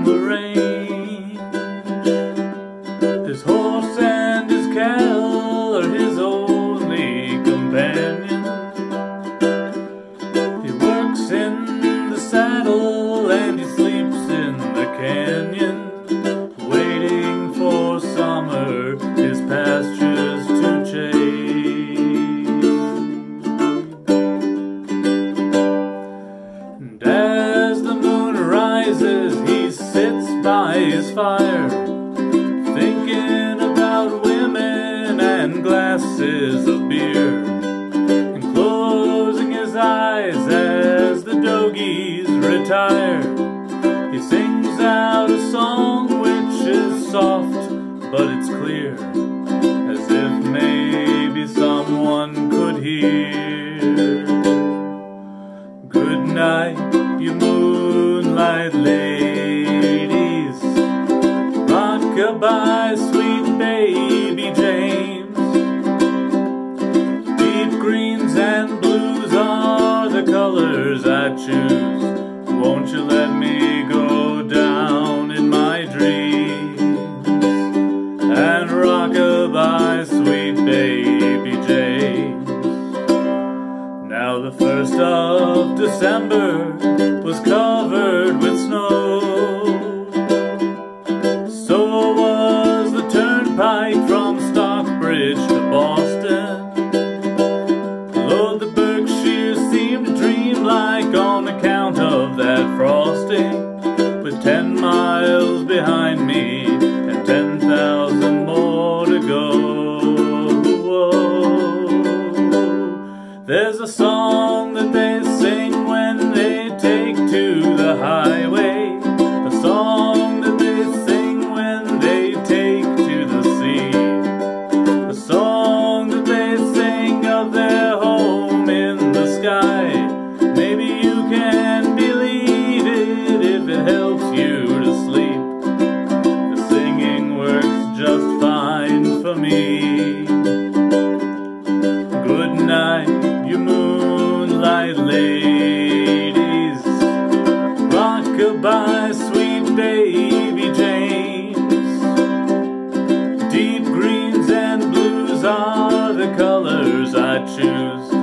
on the range. His horse and his cattle are his only companions. He works in the saddle and he sleeps in the canyon, waiting for summer, his pastures to change. And as the moon rises, he sits by his fire, thinking about women and glasses of beer, and closing his eyes as the dogies retire. He sings out a song which is soft, but it's clear, as if maybe someone could hear. Good night, you moonlight ladies, rock-a-bye, sweet baby James. Deep greens and blues are the colors I choose. Won't you let me go down in my dreams and rock-a-bye, sweet baby James? Now the 1st of December was covered with snow, so was the turnpike from Stockbridge to Boston. Lord, the Berkshires seemed to dream like on account of that frosting, with 10 miles behind me and 10,000 more to go. There's a song that they sing when they take to the highway, a song that they sing when they take to the sea, a song that they sing of their home in the sky. Maybe you can believe it if it helps you to sleep. The singing works just fine for me. Good night, you moonlight ladies, rock-a-bye, sweet baby James. Deep greens and blues are the colors I choose.